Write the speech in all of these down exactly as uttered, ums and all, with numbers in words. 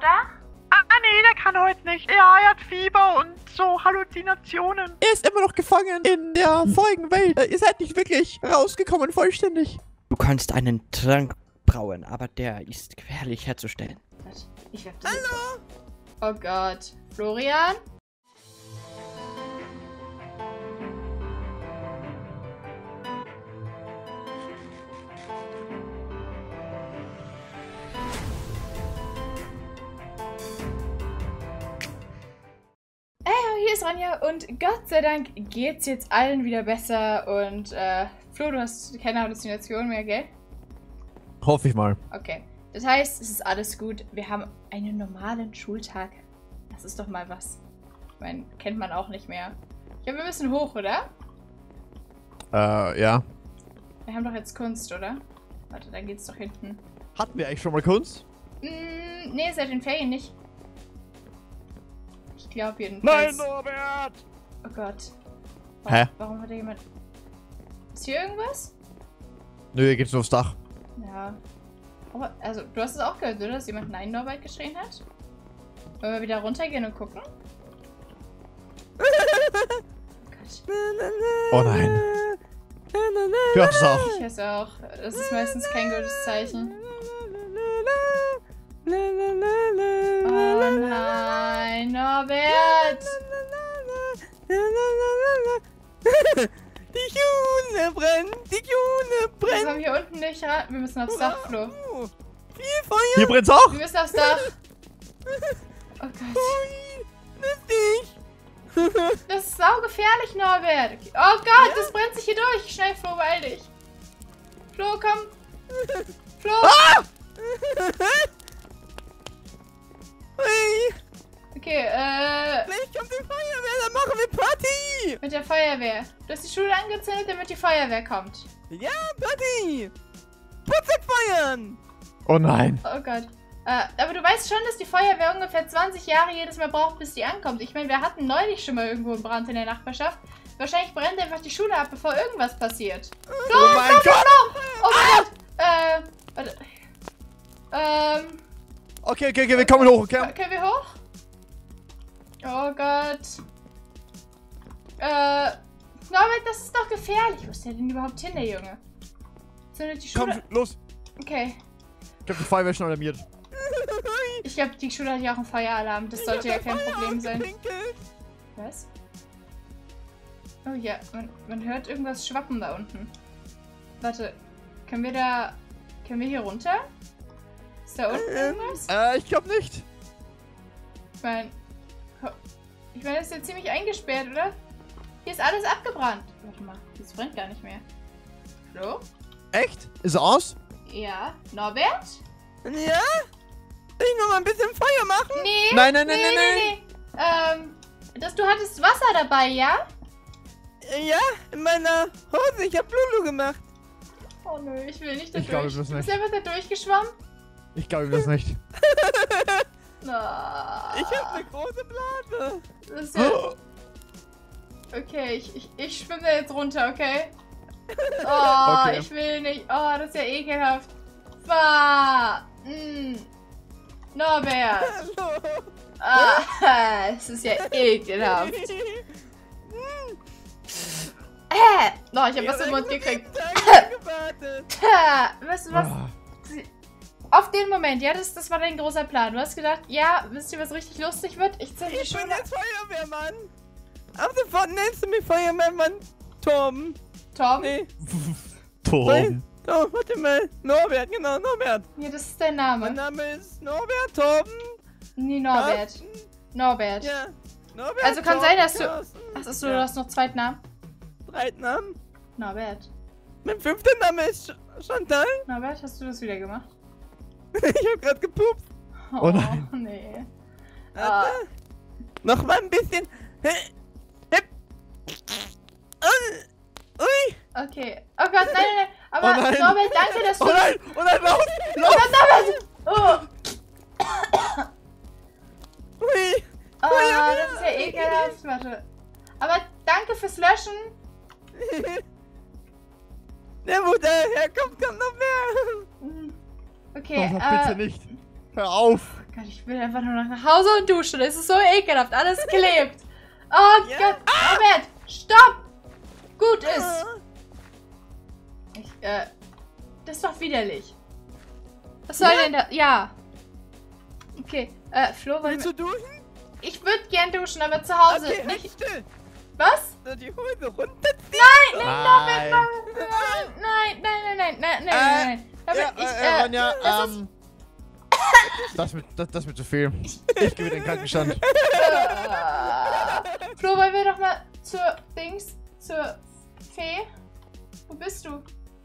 oder? Ah, nee, der kann heute nicht. Ja, er hat Fieber und so Halluzinationen. Er ist immer noch gefangen in der vorigen Welt. Ihr seid nicht wirklich rausgekommen, vollständig. Du kannst einen Trank brauen, aber der ist gefährlich herzustellen. Ich werf das Hallo! Oh Gott. Florian? Hey, hier ist Ronja und Gott sei Dank geht's jetzt allen wieder besser und äh, Flo, du hast keine Halluzination mehr, gell? Hoffe ich mal. Okay. Das heißt, es ist alles gut. Wir haben einen normalen Schultag. Das ist doch mal was. Ich meine, kennt man auch nicht mehr. Ich glaube, wir müssen hoch, oder? Äh, ja. Wir haben doch jetzt Kunst, oder? Warte, dann geht's doch hinten. Hatten wir eigentlich schon mal Kunst? Mm, nee, seit den Ferien nicht. Ich glaube jedenfalls. Nein, Norbert! Oh Gott. Warum, Hä? Warum hat da jemand... Ist hier irgendwas? Nö, hier geht's nur aufs Dach. Ja. Aber, also, du hast es auch gehört, oder? Dass jemand Nein Norbert geschrien hat? Wollen wir wieder runtergehen und gucken? Oh Gott. Oh nein. Ich hör's auch. Ich weiß auch. Das ist meistens kein gutes Zeichen. Oh nein, Norbert! Die June brennt! Die June Wir brennt! kommen hier unten nicht ran. Wir müssen aufs Dach, Flo. Viel Feuer! Hier brennt's auch? Wir müssen aufs Dach. Oh Gott. Lustig! Das ist saugefährlich, Norbert. Oh Gott, das brennt sich hier durch. Schnell, Flo, beeil dich. Flo, komm. Flo. Ah! Okay, äh... Gleich kommt die Feuerwehr, dann machen wir Party! Mit der Feuerwehr. Du hast die Schule angezündet, damit die Feuerwehr kommt. Ja, Party! Putzig feiern! Oh nein. Oh Gott. Äh, aber du weißt schon, dass die Feuerwehr ungefähr zwanzig Jahre jedes Mal braucht, bis die ankommt. Ich meine, wir hatten neulich schon mal irgendwo einen Brand in der Nachbarschaft. Wahrscheinlich brennt einfach die Schule ab, bevor irgendwas passiert. Flo, Oh mein Flo, Flo, Gott! Flo! Oh mein Gott! Äh, warte. Ähm, Okay, okay, okay, wir kommen hoch, okay? können wir hoch? Oh Gott. Äh, Norbert, das ist doch gefährlich. Wo ist der denn überhaupt hin, der Junge? Zündet die Schule... Komm, los. Okay. Ich hab die Feuerwehr schon alarmiert. Ich glaube, die Schule hat ja auch einen Feueralarm. Das sollte ja kein Problem sein. Was? Oh ja, man, man hört irgendwas schwappen da unten. Warte, können wir da... Können wir hier runter? Ist da unten irgendwas? Äh, ich glaub nicht. Ich meine... Ich meine, das ist ja ziemlich eingesperrt, oder? Hier ist alles abgebrannt. Warte mal, das brennt gar nicht mehr. Flo? Echt? Ist er aus? Ja. Norbert? Ja? Soll ich noch mal ein bisschen Feuer machen? Nee. Nein, nein, nein, nee, nein, nee, nee. Ähm, das, du hattest Wasser dabei, ja? Ja, in meiner Hose. Ich hab Lulu gemacht. Oh nö, ich will nicht da Ich glaube, durch. ich muss Du bist nicht. einfach da durchgeschwommen? Ich glaube das nicht. Na. Ich hab eine große Blase. Das ist ja... Okay, ich, ich, ich schwimme da jetzt runter, okay? Oh, Okay. ich will nicht. Oh, das ist ja ekelhaft. Bah. Mm. Norbert. Hallo. Ah, es ist ja ekelhaft. Äh, no, ich hab was im Mund gekriegt. gewartet. Tja, weißt du was? Ah. Auf den Moment, ja, das, das war dein großer Plan. Du hast gedacht, ja, wisst ihr, was richtig lustig wird? Ich zünde die Ich bin Schule... jetzt Feuerwehrmann. Ab sofort nennst du mich Feuerwehrmann Torben. Tom? Nee. Tom. Oh, warte mal. Norbert, genau, Norbert. Ja, das ist dein Mein Name. Name ist Norbert Torben. Nee, Norbert. Carsten. Norbert. Ja. Norbert Also kann Torben sein, dass du... Carsten. Ach, hast du Ja. hast noch zweiten Namen? Streitnamen. Norbert. Mein fünfter Name ist Ch- Chantal. Norbert, hast du das wieder gemacht? Ich hab grad gepupst. Oh, Oh nein. nee. Warte. Noch mal ein bisschen. Hä? Hep. Ui. Ui. Okay. Oh Gott, nein, nein, nein. Aber Oh nein. Norbert, danke, dass du... Oh nein! Oh nein, lauf! Oh Gott, Norbert! Oh. Ui. Oh, das ist ja ekelhaft. Warte. Aber danke fürs Löschen. Der, wo der herkommt, kommt noch mehr. Hm. Okay, Oh, bitte äh... nicht. Hör auf! Gott, ich will einfach nur noch nach Hause und duschen. Es ist so ekelhaft. Alles klebt. Oh Ja. Gott. Norbert, stopp. Gut ist. Ich, äh, das ist doch widerlich. Was soll Ja? denn da? Ja. Okay, äh, Flo, wollen Willst wir... du duschen? Ich würde gern duschen, aber zu Hause Okay, halt nicht. still. Was? So, die Hose runterziehen. Nein, nein, Nein. Norbert, nein, nein, nein, nein, nein, nein, Äh, nein, nein. Norbert, Ja, ich, äh, äh, Ronja, das ist... ähm... Das wird, das, das wird zu viel. Ich gebe den Krankenstand. Äh, Flo, wollen wir doch mal zur Dings, zur Fee? Wo bist du?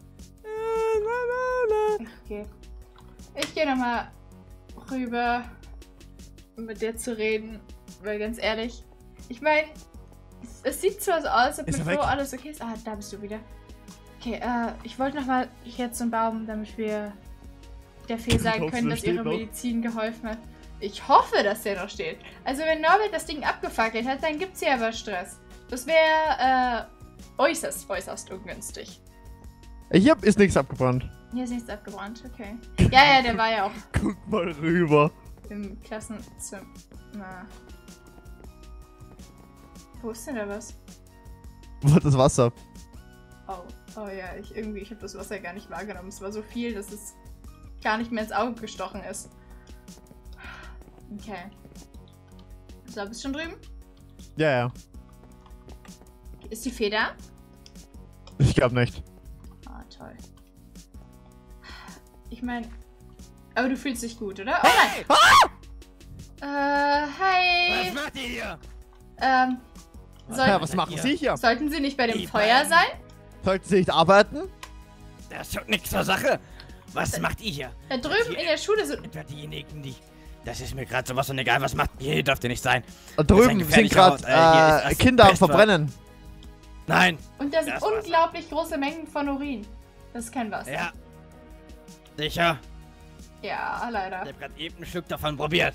Okay. Ich gehe nochmal rüber, um mit dir zu reden. Weil ganz ehrlich, ich meine, es, es sieht zwar so aus, als ob Ist mit er Flo weg? alles okay ist. Ah, da bist du wieder. Okay, äh, ich wollte nochmal hier zum Baum, damit wir der Fee sagen Glaubst du, können, der dass ihre steht noch? Medizin geholfen hat. Ich hoffe, dass der noch steht. Also wenn Norbert das Ding abgefackelt hat, dann gibt's hier aber Stress. Das wäre äh, äußerst, äußerst ungünstig. Hier ist nichts abgebrannt. Hier ist nichts abgebrannt, okay. Ja, ja, der war ja auch Guck mal rüber. im Klassenzimmer. Wo ist denn da was? Wo ist das Wasser? Oh, oh ja, ich irgendwie, ich habe das Wasser gar nicht wahrgenommen. Es war so viel, dass es gar nicht mehr ins Auge gestochen ist. Okay. So, bist du schon drüben? Ja, ja. Ist die Fee da? Ich glaube nicht. Ah, toll. Ich meine, aber du fühlst dich gut, oder? Oh nein! Äh, hi! Was macht ihr hier? Ähm, soll, Ja, was machen hier? Sie hier? sollten Sie nicht bei dem Die Feuer beiden. sein? Sollten Sie nicht arbeiten? Das tut nichts zur Sache. Was macht ihr hier? Da drüben in der Schule sind... Etwa diejenigen, die... Das ist mir gerade sowas von egal. Was macht ihr? Hier dürft ihr nicht sein. Und Das ist ein drüben sind gefährlicher gerade Ort. Äh, hier ist äh, das Kinder am Beste. Verbrennen. Nein. Und da sind Das war's. unglaublich große Mengen von Urin. Das ist kein Wasser. Ja. Sicher. Ja, leider. Ich habe gerade eben ein Stück davon probiert.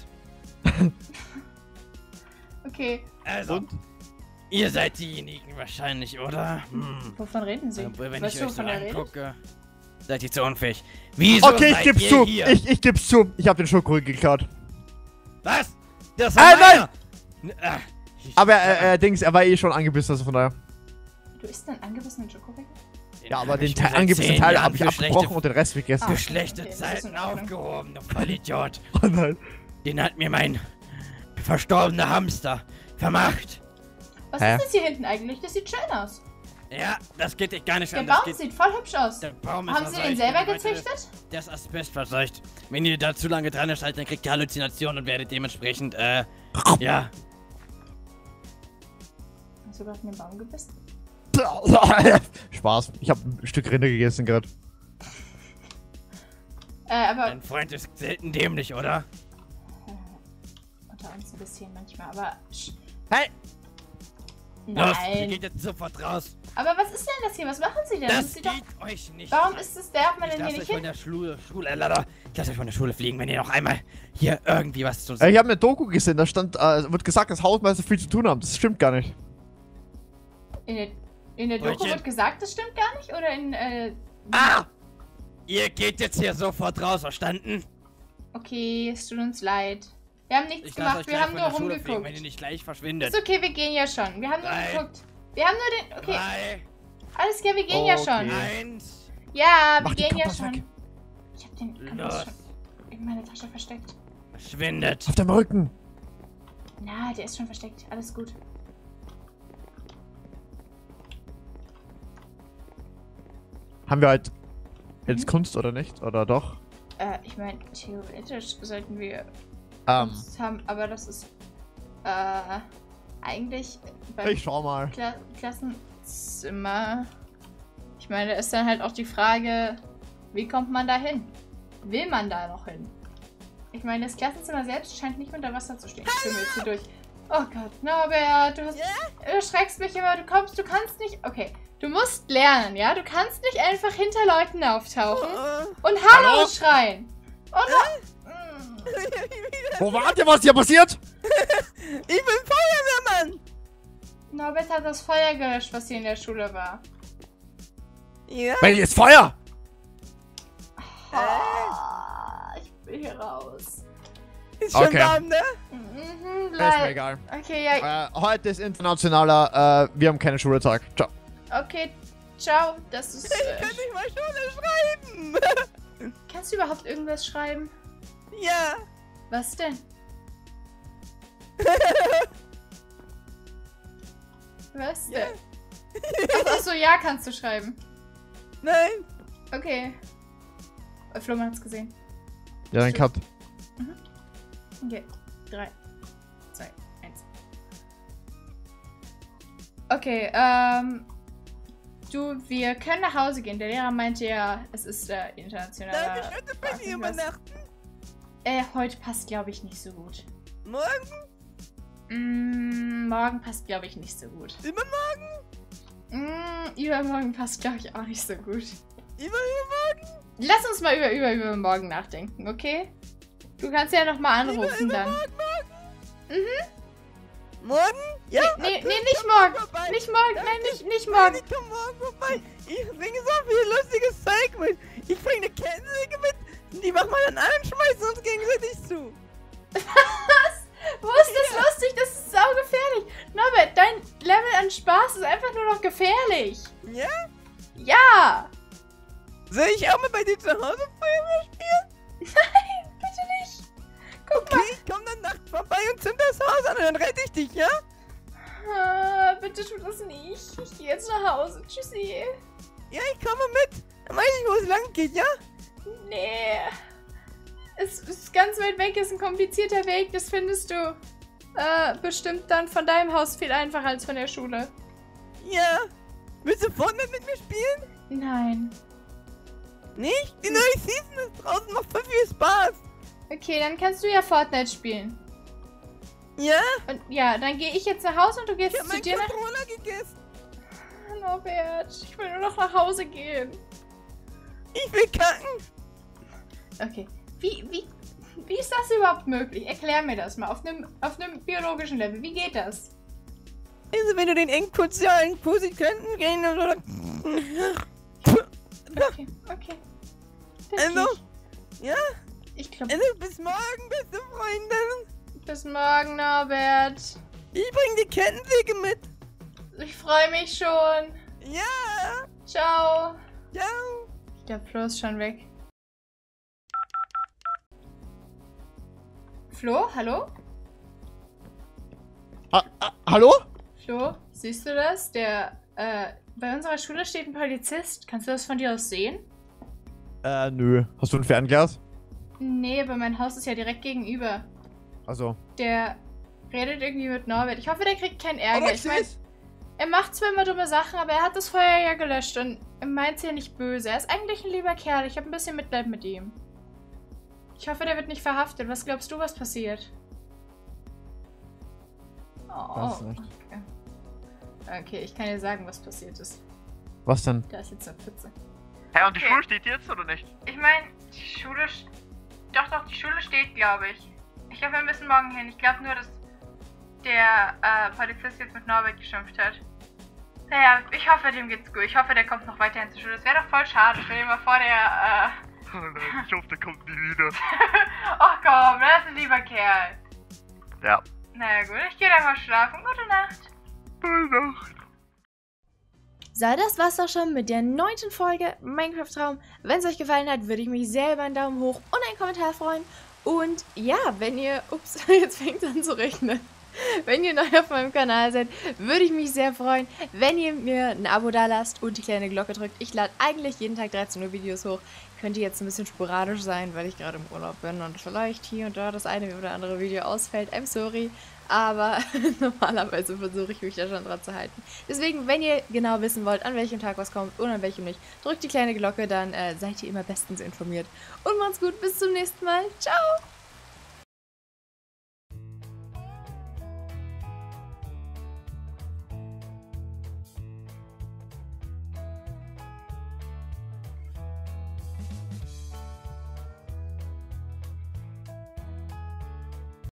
Okay, Also, Und? ihr seid diejenigen wahrscheinlich, oder? Hm. wovon reden Sie? Aber wenn Weißt ich du, euch so wovon er redet? angucke, seid ihr zu unfähig. Wieso Okay, ich seid geb's ihr zu. hier? Ich, ich geb's zu. Ich habe den Schokoriegel geklaut. Was? Das Äh, war nein! meiner! N- ah, ich- Aber äh, äh, Dings, er war eh schon angebissen, also von daher. Du isst einen angebissenen Schokoriegel? Ja, aber hab den ich mir Teil, seit angebissenen zehn Teil Jahren habe ich für abgebrochen schlechte- und den Rest gegessen. Ah. Für schlechte okay, das ist in Zeiten Ordnung. aufgehoben, du Vollidiot. Oh nein. Den hat mir mein verstorbener Hamster vermacht. Was Hä? ist das hier hinten eigentlich? Das sieht schön aus. Ja, das geht dich gar nicht Der an. Das Baum geht, sieht voll hübsch aus. der Baum ist Haben Sie den verseucht. selber Und heute gezüchtet? Das Asbest verseucht. Wenn ihr da zu lange dran seid, dann kriegt ihr Halluzinationen und werdet dementsprechend, äh, ja. Hast du gerade in den Baum gebissen? Spaß. Ich habe ein Stück Rinde gegessen gerade. Äh, aber Dein Freund ist selten dämlich, oder? unter uns ein bisschen manchmal, aber... Sch Hey! Los, ihr Nein. geht jetzt sofort raus. Aber was ist denn das hier? Was machen Sie denn? Das Sie geht doch... euch nicht. Warum an. ist es... Darf man Ich denn lasse hier euch nicht von hin? der Schule, Schule, äh, Lada. Ich lasse euch von der Schule fliegen, wenn ihr noch einmal hier irgendwie was zu Äh, sagen. ich habe eine Doku gesehen, da stand, äh, wird gesagt, dass Hausmeister viel zu tun haben. Das stimmt gar nicht. In der, in der Doku Brötchen. wird gesagt, das stimmt gar nicht? Oder in... Äh, Ah! Ihr geht jetzt hier sofort raus, verstanden? okay, es tut uns leid. Wir haben nichts Ich lasse gemacht, euch wir gleich haben von nur der Schule fliegen, wenn ihr rumgeguckt. nicht gleich verschwindet. Ist okay, wir gehen ja schon. Wir haben nur Drei. geguckt. Wir haben nur den... Okay, Drei, alles klar, wir gehen ja Okay. schon. eins, Ja, wir Mach die gehen ja Kompass schon. weg. Ich hab den Kompass los. schon in meiner Tasche versteckt. verschwindet. Auf deinem Rücken. Na, der ist schon versteckt. Alles gut. Haben wir halt jetzt Kunst oder nicht? Oder doch? Äh, ich meine, theoretisch sollten wir Ähm, Kunst haben, aber das ist äh eigentlich beim ich schau mal. Kla Klassenzimmer. Ich meine, da ist dann halt auch die Frage, wie kommt man da hin? Will man da noch hin? Ich meine, das Klassenzimmer selbst scheint nicht unter Wasser zu stehen. Ich bin jetzt hier durch. Oh Gott, Norbert, du, hast, du erschreckst mich immer. Du kommst, du kannst nicht. Okay, du musst lernen, ja? Du kannst nicht einfach hinter Leuten auftauchen und Hallo, Hallo? schreien. Und Mm. Wo wart ihr? Was hier passiert? Ich bin Feuerwehrmann! Norbert hat das Feuer gelöscht, was hier in der Schule war. Ja? Welches Feuer? Ah, ich will hier raus. Ist schon Okay. warm, ne? Mhm, Ist mir leid. egal. Okay, ja. Äh, heute ist internationaler, äh, wir haben keinen Schultag. Ciao. Okay, ciao. Das ist. Ich Äh, kann nicht mal Schule schreiben. kannst du überhaupt irgendwas schreiben? Ja. Was denn? Was Ja. denn? Ach so, ja, kannst du schreiben. Nein. Okay. Äh, Flo, man hat's gesehen. Ja, dann Cut. Okay. Drei, zwei, eins. Okay, ähm. Du, wir können nach Hause gehen. Der Lehrer meinte ja, es ist der Darf internationale. ich heute bei Tag dir irgendwas. übernachten? Äh, heute passt, glaube ich, nicht so gut. Morgen? Mm, morgen passt, glaube ich, nicht so gut. Übermorgen? Mm, übermorgen passt, glaube ich, auch nicht so gut. Übermorgen? Lass uns mal über, über, übermorgen nachdenken, okay? Du kannst ja nochmal anrufen dann. Übermorgen? Morgen? Mhm. Morgen? Ja? Nee, nee, okay, nicht komm morgen. vorbei. Nicht morgen, Danke. nein, nicht, nicht Nein, morgen. ich komm morgen vorbei. Ich bringe so viel lustiges Zeug mit. Ich bringe eine Kettensäge mit. Die machen wir dann an und schmeißen uns gegenseitig zu. Was? Wo ist das lustig? Das ist saugefährlich. Norbert, dein Level an Spaß ist einfach nur noch gefährlich. Ja? Ja. Soll ich auch mal bei dir zu Hause Feuerwehr spielen? Nein, bitte nicht. Guck Okay, ich komm dann nachts vorbei und zünd das Haus an und dann rette ich dich, ja? mal. Ah, bitte tu das nicht. Ich gehe jetzt nach Hause. Tschüssi. Ja, ich komme mit. Dann weiß ich, wo es lang geht, ja? Nee. Es ist ganz weit weg, ist ein komplizierter Weg. Das findest du äh, bestimmt dann von deinem Haus viel einfacher als von der Schule. Ja. Willst du Fortnite mit mir spielen? Nein. Nicht? Die neue Season ist draußen, macht voll viel Spaß. Okay, dann kannst du ja Fortnite spielen. Ja? Und ja, dann gehe ich jetzt nach Hause und du gehst Ich hab zu meinen dir nach... Controller gegessen. Norbert, ich will nur noch nach Hause gehen. Ich will kacken. Okay. Wie, wie, wie ist das überhaupt möglich? Erklär mir das mal auf einem auf einem biologischen Level. Wie geht das? Also, wenn du den eng sozialen Posikönnten gehen oder... Okay, okay. Das Also, geht. ja? Ich glaube, Also, bis morgen, beste Freundin. bis morgen, Norbert. Ich bring die Kettensäge mit. Ich freue mich schon. Ja. Ciao. Ciao. Ich glaube, Flo ist schon weg. Flo, hallo? Ah, ah, hallo? Flo, siehst du das? Der, äh, bei unserer Schule steht ein Polizist. Kannst du das von dir aus sehen? Äh, nö. Hast du ein Fernglas? Nee, aber mein Haus ist ja direkt gegenüber. Also. Der redet irgendwie mit Norbert. Ich hoffe, der kriegt keinen Ärger. Ich mein, Alexis! er macht zwar immer dumme Sachen, aber er hat das Feuer ja gelöscht und er meint's ja nicht böse. Er ist eigentlich ein lieber Kerl. Ich habe ein bisschen Mitleid mit ihm. Ich hoffe, der wird nicht verhaftet. Was glaubst du, was passiert? Oh, Weiß nicht. okay. Okay, ich kann dir sagen, was passiert ist. Was denn? Da ist jetzt eine Pfütze. Hä, und die Okay. Schule steht jetzt oder nicht? Ich meine, die Schule... st- Doch, doch, die Schule steht, glaube ich. Ich glaube, wir müssen morgen hin. Ich glaube nur, dass der äh, Polizist jetzt mit Norbert geschimpft hat. Naja, ich hoffe, dem geht's gut. Ich hoffe, der kommt noch weiterhin zur Schule. Das wäre doch voll schade. Stell dir mal vor, der... Äh... Oh nein, ich hoffe, der kommt nie wieder. Ach komm, das ist ein lieber Kerl. Ja. Naja gut, ich gehe dann mal schlafen. Gute Nacht. Gute Nacht. So, das war's doch schon mit der neunten Folge Minecraft Traum. Wenn es euch gefallen hat, würde ich mich sehr über einen Daumen hoch und einen Kommentar freuen. Und ja, wenn ihr... Ups, jetzt fängt es an zu regnen. Wenn ihr neu auf meinem Kanal seid, würde ich mich sehr freuen, wenn ihr mir ein Abo da lasst und die kleine Glocke drückt. Ich lade eigentlich jeden Tag dreizehn Uhr Videos hoch. Könnte jetzt ein bisschen sporadisch sein, weil ich gerade im Urlaub bin und vielleicht hier und da das eine oder andere Video ausfällt. I'm sorry. Aber normalerweise versuche ich mich da schon dran zu halten. Deswegen, wenn ihr genau wissen wollt, an welchem Tag was kommt und an welchem nicht, drückt die kleine Glocke, dann äh, seid ihr immer bestens informiert. Und macht's gut, bis zum nächsten Mal. Ciao!